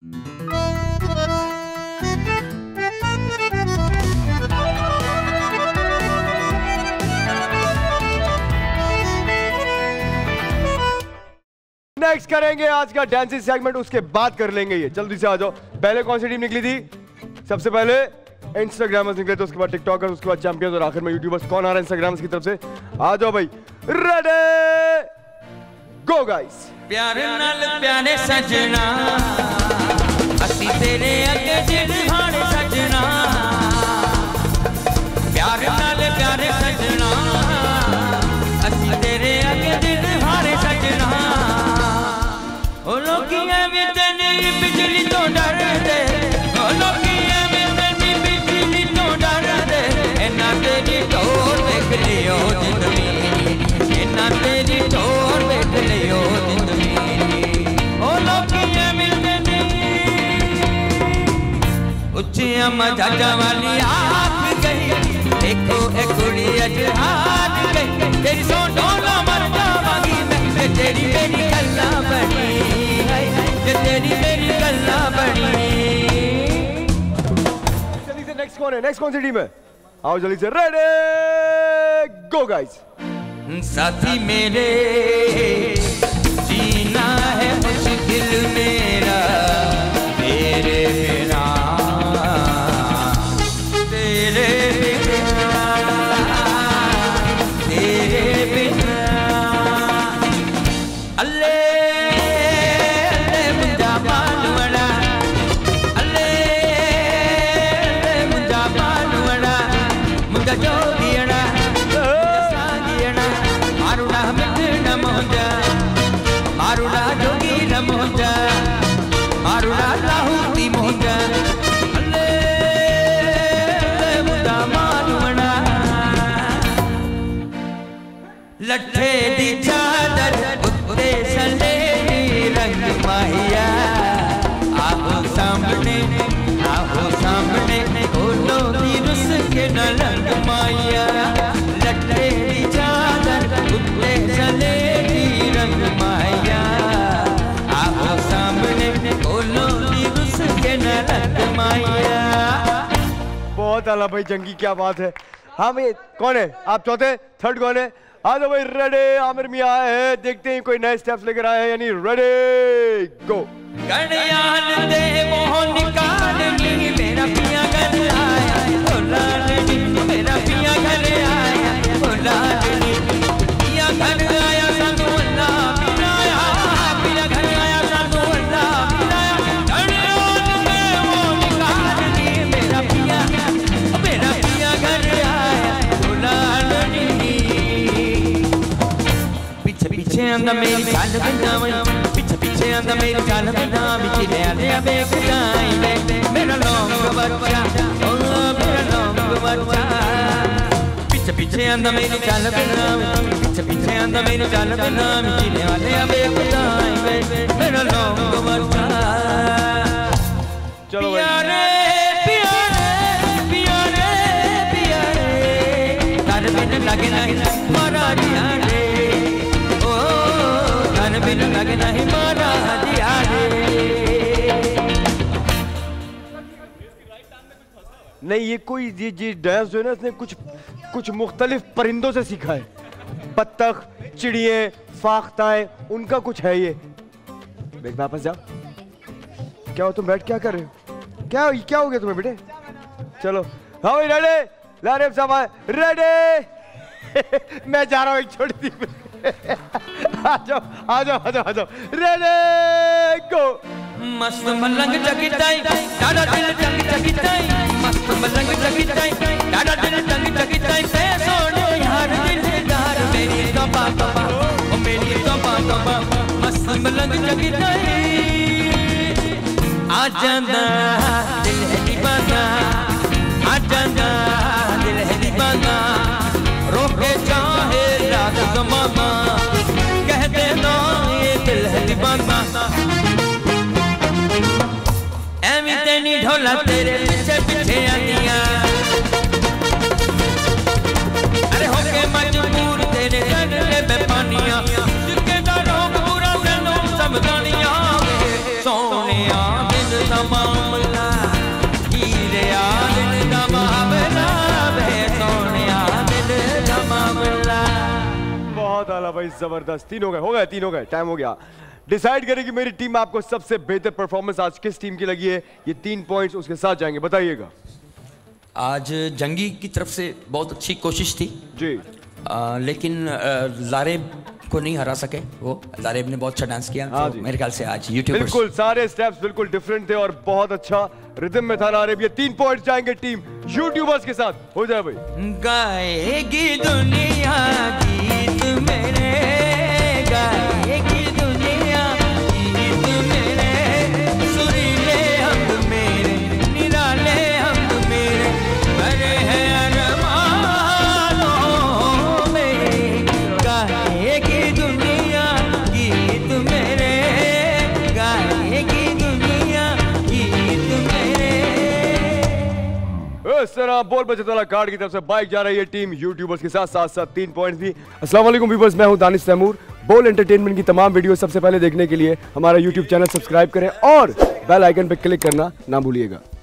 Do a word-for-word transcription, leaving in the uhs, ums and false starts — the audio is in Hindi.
नेक्स्ट करेंगे आज का डांसिंग सेगमेंट, उसके बाद कर लेंगे ये। जल्दी से आ जाओ। पहले कौन सी टीम निकली थी? सबसे पहले इंस्टाग्रामर्स निकले थे, उसके बाद टिकटॉकर्स, उसके बाद चैंपियंस और आखिर में यूट्यूबर्स। कौन आ रहा है इंस्टाग्रामर्स की तरफ से? आ जाओ भाई। Ready go guys. प्यार नाल प्यारे सजना, असी तेरे अगे जिद भाने सजना। प्यार नाल प्यारे सजना, असी तेरे अगे जिद भाने सजना। ओ लोकी एवें तेरी बिजली तो डर दे, ओ लोकी एवें तेरी बिजली तो डर दे। इन्ना तेरी टोर देख लियो जिंदगी, इन्ना तेरी टोर देख लियो जिंदगी। ओ लोकी एवें तेरी उच्चिया मजाजा वाली आँख गई, देखो एक कुड़ी अज हाथ गई। तेरी सो डोला मर जावांगी मैं, तेरी मेरी गल्ला बनी, तेरी मेरी गल्ला बनी। जल्दी से नेक्स्ट कौन है? नेक्स्ट कौन सी टीम है? आओ जल्दी से। Ready go guys. साथी मेरे जीना है मुश्किल मेरा तेरे बिना, तेरे बिना, तेरे बिना। अल्ले अल्ले मुझा मानवड़ा, अल्ले अल्ले मुझा मानवड़ा, मुझा जोगियड़ा सागियड़ा। मारुड़ा मिट न मोजा, मारुड़ा जोगी न मोजा, मारुड़ा लाहूती मोजा। अल्ले अल्ले मुझा मानवड़ा। लट्ठे दी चादर उत्ते सलेटी रंग माहिया। आओ सामने, आओ सामने, ओलो दी रुस के न रंग माहिया। लट्ठे दी चादर उत्ते सलेटी रंग माहिया। आओ सामने, ओलो दी रुस के न रंग माहिया। बहुत आला भाई जंगी, क्या बात है। हाँ भाई कौन है? आप चौथे, थर्ड कौन है? आ जाओ भाई। रेडी आमिर मियां आए हैं, देखते हैं कोई नए स्टेप्स लेकर आए हैं यानी। रेडी गो। गणयान दे मोहन निकालनी, मेरा पिया घर आया ओ लाडनी, मेरा पिया घर आया ओ लाडनी। पिया घर आया सानू अल्लाह मिलाया, पिया घर आया सानू अल्लाह मिलाया। गणयान दे मोहन निकालनी, मेरा पिया, मेरा पिया घर आया ओ लाडनी। पीछे पीछे आंदा मेरी चाल बनावई, पीछे पीछे आंदा मेरी चाल बनावई। चिले आले बेक जाई वे मेरा लौंग बच्चा, ओ मेरा लौंग बच्चा। पीछे पीछे आंदा मेरी चाल बनावई, पीछे पीछे आंदा मेरी चाल बनावई। चिले आले बेक जाई वे मेरा लौंग बच्चा। चलो प्यारे प्यारे प्यारे प्यारे, तार बिन लगे नहीं मारा दिया रे। बिन लगे नहीं मारा दिया रे। नहीं ये कोई ये ये डांस जो है ना, इसने कुछ कुछ मुख्तलिफ परिंदों से सीखा है। बत्तख, चिड़िए, फाख्ताएं, उनका कुछ है ये। बेट वापस जाओ। क्या हो तुम? बैठ क्या कर रहे हो? क्या क्या हो गया तुम्हें बेटे? चलो हाँ भाई रेडी। लारेब साहब रेडी। मैं जा रहा हूँ एक छोटी सी। आ जाओ आ जाओ आ जाओ आ जाओ। Ready go. मस्त मलंग जगिताई, डाडा दिल जग जगिताई। मस्त मलंग जगिताई, डाडा दिल जग जगिताई। ते सोने यार दिलदार मेरी तबा तबा, ओ मेरी तबा तबा। मस्त मलंग जगिताई, आ जांदा दिल है दीवाना, आ जांदा दिल है दीवाना। रोके चाहे रात ज़माना, कह देना ये दिल है दीवाना। एवी तेनी ढोला तेरे पीछे पीछे आनिया, अरे होके मजबूर तेरे गले में पानिया। जिसके दारों पूरा तेनों समझानिया, सोनिया दिल दा मामला हीरे दिल दा मामला वे सोनिया दिल दा मामला। बहुत आला भाई, जबरदस्त। तीन हो गए, हो गए, तीन हो गए, टाइम हो गया। डिसाइड करेगी मेरी टीम आपको सबसे बेहतर परफॉर्मेंस आज किस टीम की लगी है। ये तीन पॉइंट्स उसके साथ जाएंगे, बताइएगा। आज जंगी की तरफ से बहुत अच्छी कोशिश थी जी, आ, लेकिन आ, लारेब को नहीं हरा सके। वो लारेब ने बहुत अच्छा डांस किया। हाँ तो जी। मेरे ख्याल से आज यूट्यूबर्स बिल्कुल सारे स्टेप्स बिल्कुल डिफरेंट थे और बहुत अच्छा रिदम में था लारेब। ये तीन पॉइंट्स जाएंगे टीम यूट्यूबर्स के साथ। हो जाए भाई। गाएगी दुनिया गीत मेरे, गाएगी दुनिया गीत मेरे, सुरीले हम मेरे, निराले हम मेरे, भरे हैं अरमानों में। गाएगी दुनिया गीत मेरे, गाएगी दुनिया गीत मेरे। इस तरह बोल बचत वाला कार्ड की तरफ से बाइक जा रही है टीम यूट्यूबर्स के साथ, साथ साथ तीन पॉइंट्स भी। अस्सलाम वालेकुम व्यूअर्स, मैं हूं दानिश तैमूर। बोल एंटरटेनमेंट की तमाम वीडियो सबसे पहले देखने के लिए हमारा यूट्यूब चैनल सब्सक्राइब करें और बेल आइकन पर क्लिक करना ना भूलिएगा।